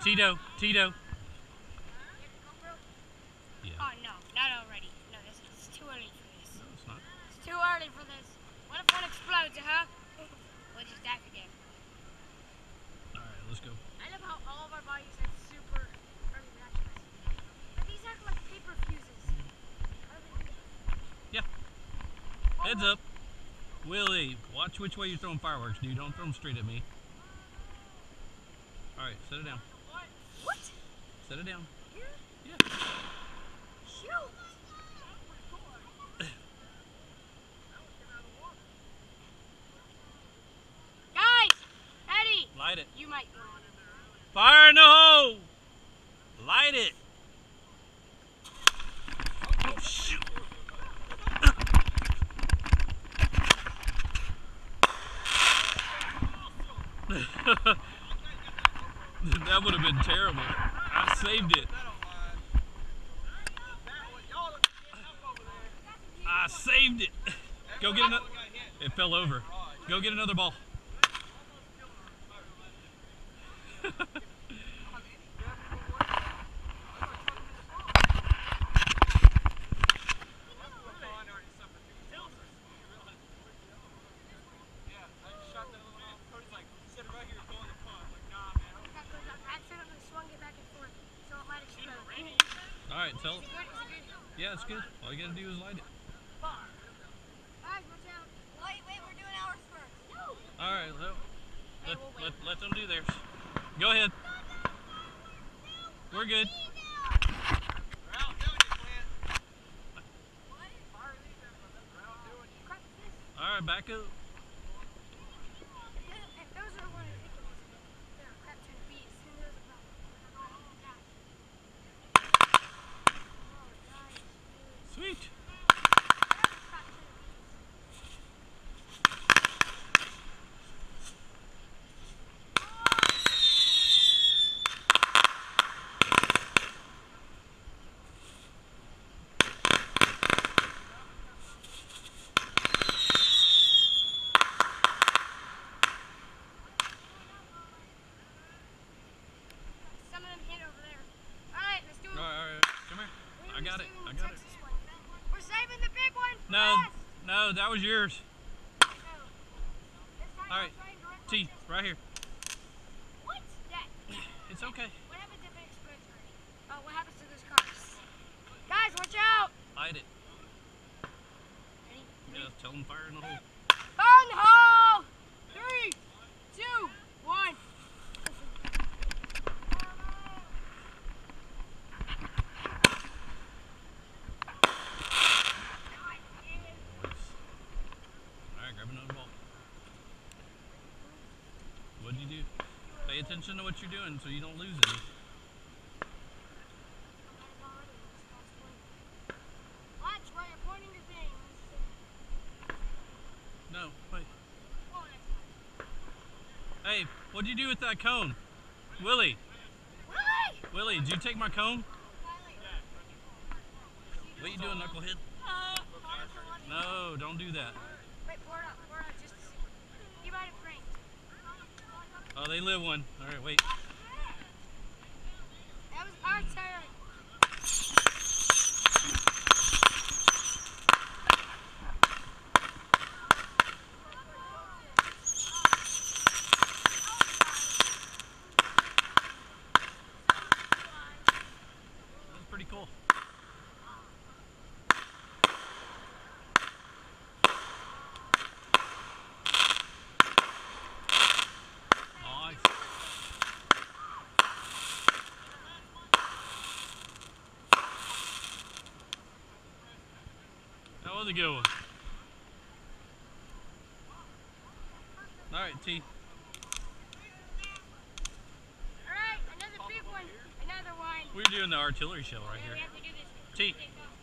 Tito. Yeah. Oh no, not already. No, it's too early for this. No, it's not. It's too early for this. What if one explodes, huh? We'll just die again. Alright, let's go. I love how all of our bodies have super early reaction times. But these act like paper fuses. Yeah. Heads up. Willie, watch which way you're throwing fireworks, dude. Don't throw them straight at me. Alright, set it down. What? Set it down. Here? Yeah. Shoot! Guys! Eddie! Light it. You might. Fire in the hole! Light it! Oh, shoot! That would have been terrible. I saved it. I saved it. Go get another. It fell over. Go get another ball. Alright, tell it. Yeah, it's good. All you gotta do is light it. Wait, we're doing ours first. No! Alright, let them do theirs. Go ahead. We're good. Alright, back up. Sweet. Some of them hit over there. Alright, let's do it. Alright, come here. I got it. We're saving the big one for No, last. no, that was yours. No. This time Alright, I'll try and direct T, my chest. right here. What? That. It's okay. What happens if it explodes already? Oh, what happens to those cars? Guys, watch out! Light it. Ready? Yeah, tell them fire in the hole. Fire in the hole! 3, 2, 1. Alright, grab another ball. What'd you do? Pay attention to what you're doing so you don't lose any. Watch where you're pointing your things. No, wait. Hey, what'd you do with that cone? Willie, Willie, did you take my cone? What you doing, knucklehead? No, don't do that. Wait, pour it up, just to see. You might have pranked. Oh, they live one. Alright, wait. That was our turn. That was pretty cool. Nice. That was a good one. Alright, T. Alright, another big one. Another one. We're doing the artillery shell right We here. have to do this. T.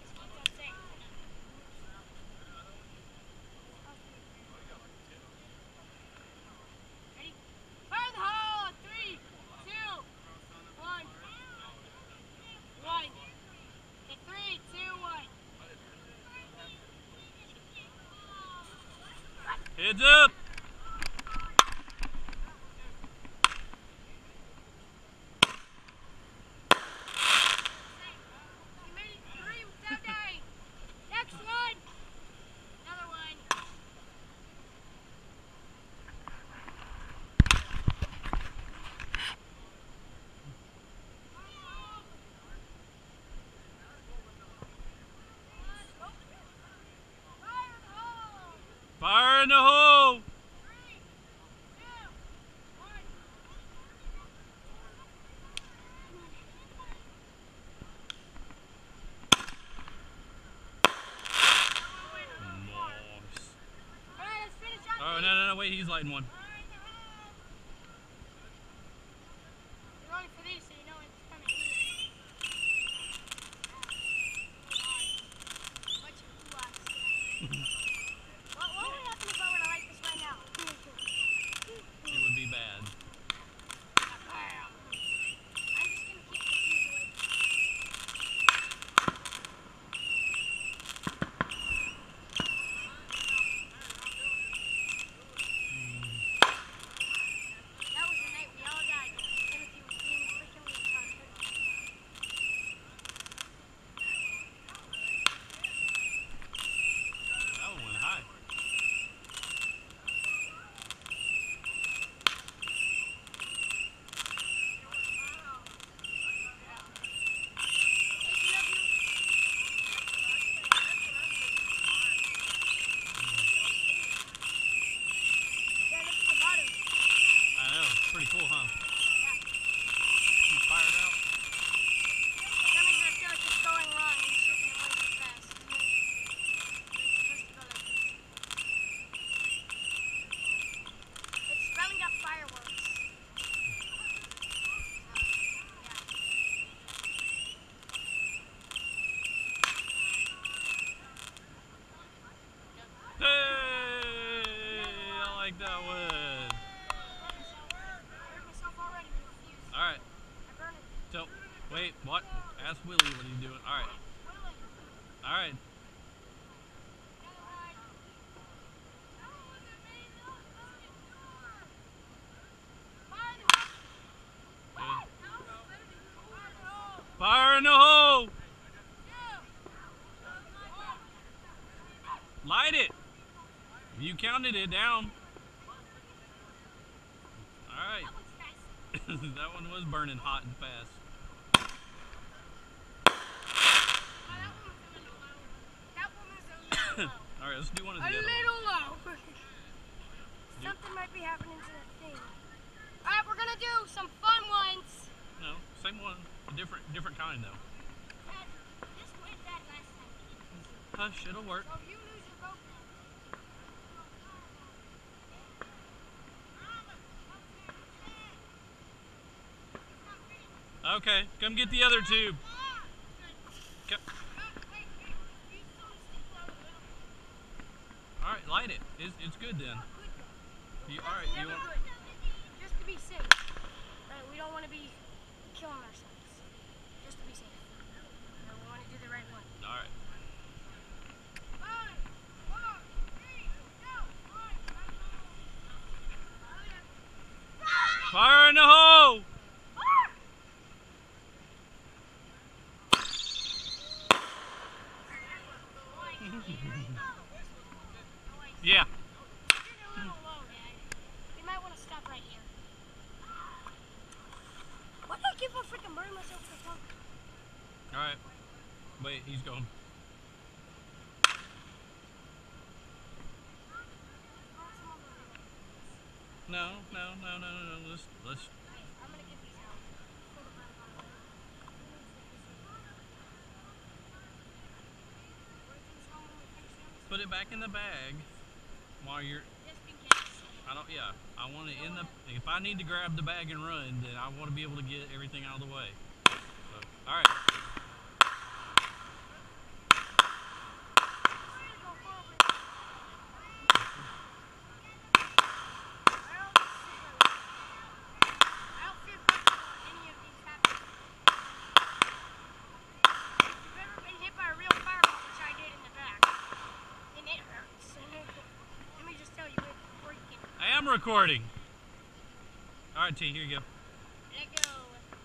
Ready? Fire in the hole! 3, 2, 1. 1. Okay, 3, 2, 1. Heads up! Fire in the hole! Oh, no, wait, he's lighting one. You're running for these, so you know it's coming. What would happen if I were to light this right now? It would be bad. I'm just going to keep the fuse away. That was the night we all died. Timothy was being freaking retarded. That one went high. I know, it's pretty cool, huh? You fired out? Hey! I like that one. Alright. So, wait, what? Ask Willie what he's doing. Alright. Alright. Fire in the hole! Light it! You counted it down. Alright. That one was burning hot and fast. Alright, let's do one of the other ones. A little low. Something might be happening to that thing. Alright, we're gonna do some fun ones. No, same one. A different kind though. This went bad last time. Hush, it'll work. So if you lose your boat now. Okay, come get the other tube. Alright, light it. It's good then. Alright, you want... Just to be safe. Right, we don't want to be killing ourselves. Just to be safe. No, we want to do the right one. Alright. Fire in the hole! Yeah. We might want to stop right here. Why do I keep on freaking burning myself for talking? Alright. Wait, he's going. No. Let's. I'm gonna get these out. Put it back in the bag while you're. Just in case. Yeah. I want to in the. If I need to grab the bag and run, then I want to be able to get everything out of the way. So, all right. I'm recording. All right, T, here you go. Let go.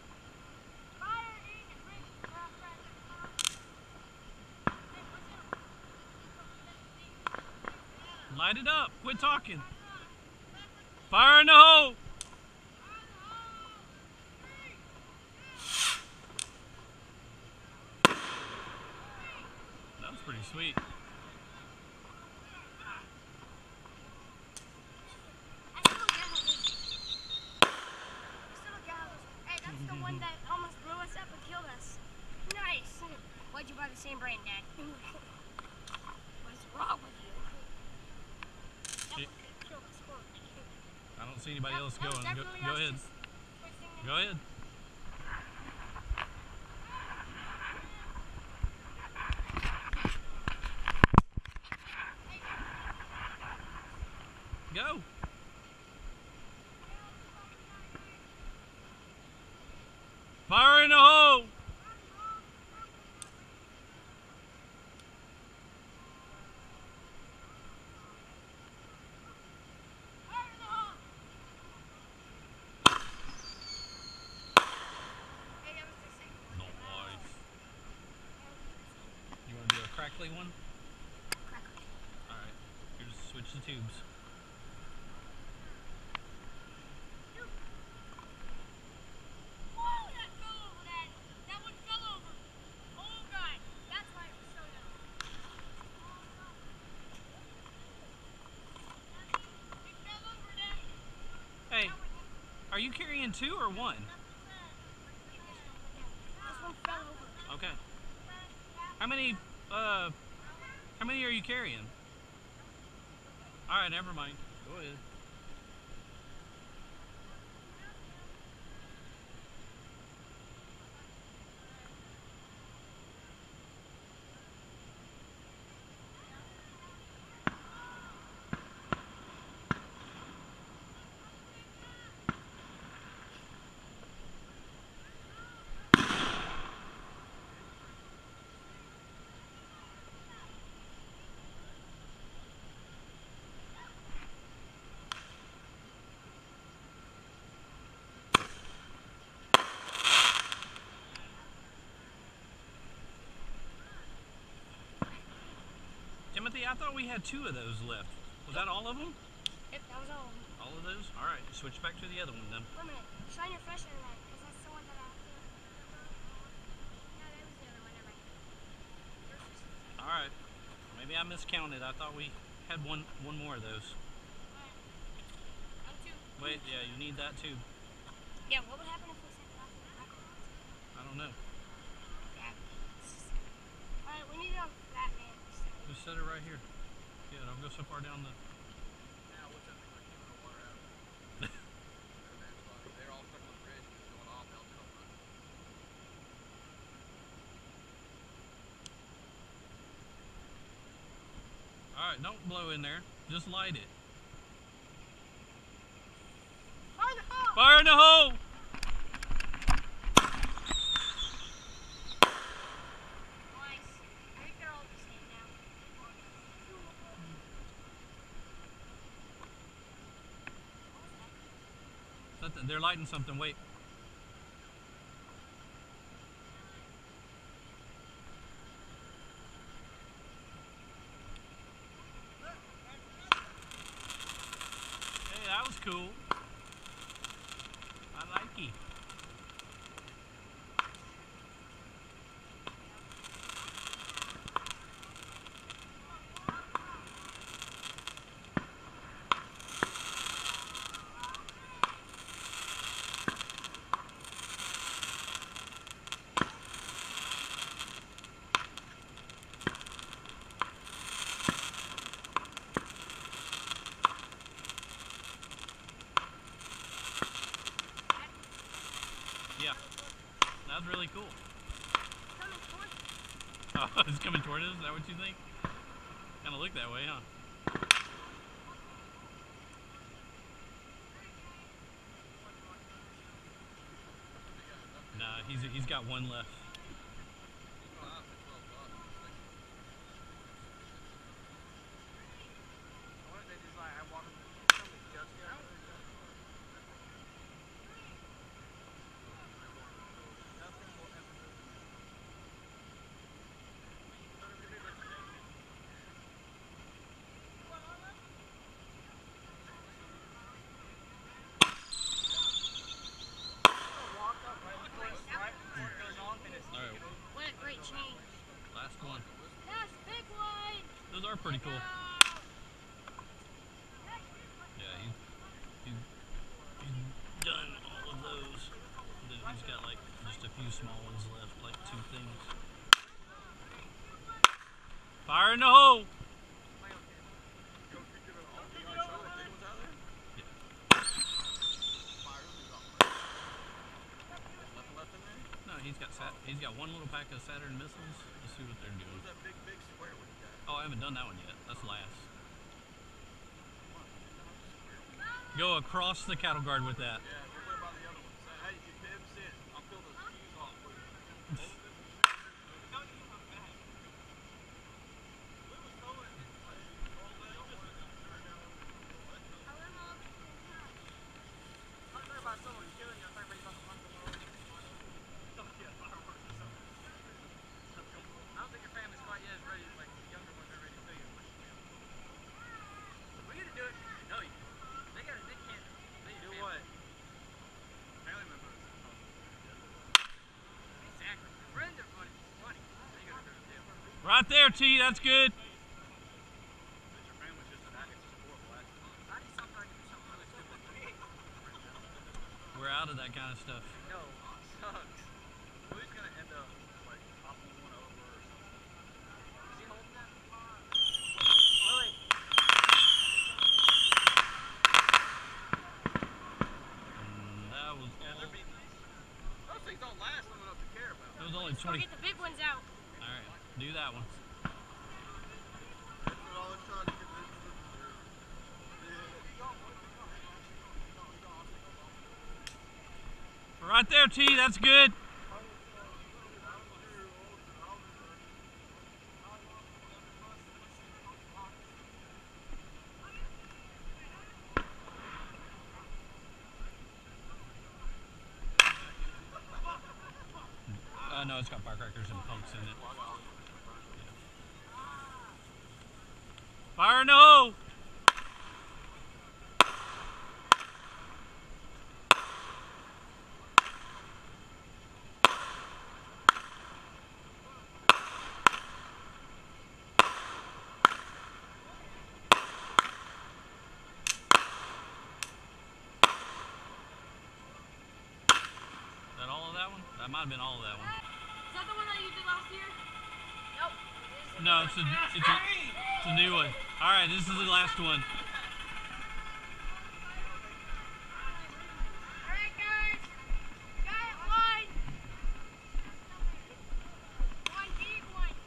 Light it up. Quit talking. Fire in the hole. That was pretty sweet. Granddad. What's wrong with you? I don't see anybody else going. Go ahead. Go ahead. Go. Fire in the hole. You want to do a crackly one? Alright, here's switch the tubes. Whoa, that fell over, Daddy. That one fell over. Oh, God. That's why it was so young. It fell over, Daddy. Hey, are you carrying two or one? This one fell over. Okay. How many are you carrying? Alright, never mind. Go ahead. Timothy, I thought we had two of those left. Was that all of them? Yep, that was all of them. All of those? Alright, switch back to the other one then. Wait a minute. Shine your flashlight light, because that's the one that I... No, that was the other one. Never mind. Alright. Maybe I miscounted. I thought we had one more of those. I'm two. Wait, yeah, you need that too. Yeah, what would happen if we sent it off to the background? I don't know. Alright, we need it on flat man. Just set it right here. Yeah, don't go so far down the... Now, what's that thing like keeping the water out? They're all stuck on the bridge. It's going off. They'll come run. Alright, don't blow in there. Just light it. Fire in the hole! Fire in the hole! Nice. I think they're all the same now. They're lighting something. Wait. Hey, that was cool. I like it. Yeah, that's really cool. Coming towards us. Oh, it's coming toward us? Is that what you think? Kind of look that way, huh? Nah, he's got one left. He's going off at 12 bucks. What if they just like, I want them to come and just go? Nothing will ever move. Walk up right before it goes off and it's Alright, What a great change. last one. That's big one. Those are pretty cool. Go. Yeah, he's done all of those. Then he's got like just a few small ones left, like two things. Fire in the hole. Coach, you could have all the guys shot the big ones out there? Fire those off. Left in there? No, he's got one little pack of Saturn missiles. Let's see what they're doing. What's that big square one you got? Oh, I haven't done that one yet. That's last. Go across the cattle guard with that. Yeah, we'll put it by the other one. Say, hey, you Pim, sit. I'll fill the fuse off with it. I don't think your family's quite yet as ready, like the younger ones are ready to figure it. We need to do it. No, they can't. They do what? Family members. Exactly. Friends are funny. They gotta go to jail. Right there, T. That's good. Your family's just an addict. It's just horrible accident. I need something I can do something really stupid. We're out of that kind of stuff. No, sucks. Who's gonna end up like toppling one over or something? Is he holding that? Willie. That was Yeah, they're beating us. Those things don't last long enough to care about. That was only Let's go 20. get the big ones out. All right, do that one. That's what I was trying to get this to. Right there, T. That's good. No, it's got firecrackers and punks in it. Fire in the hole! Is that all of that one? That might have been all of that one. Is that the one that you did last year? Nope. No, it's a new one. All right, this is the last one. Alright guys, giant one. One big one.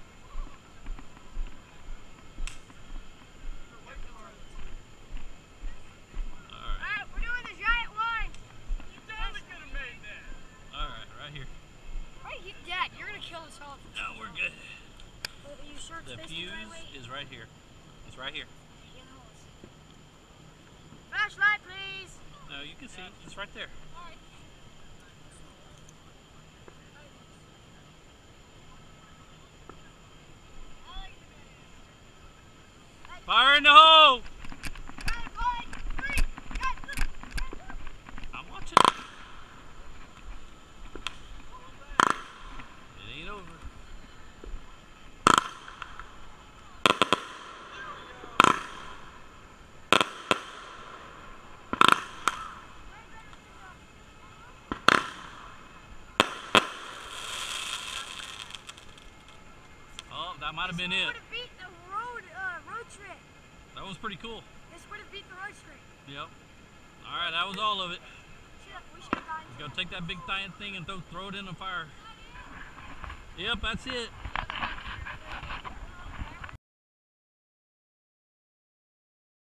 All right. Alright, we're doing the giant one. You totally could have made that. All right here. Right here, Dad, you're gonna kill us all. No, we're good. Are you sure it's The facing the right fuse way? is right here. It's right here. Flashlight, please. No, you can see. It's right there. Fire in the hole! Giant one, three, I'm watching. It ain't over. Oh, that might have been it. would have beat the road trip. That was pretty cool. This would have beat the road trip. Yep. All right, that was all of it. We should have gotten. Go take that big thing and throw it in the fire. Yep, that's it.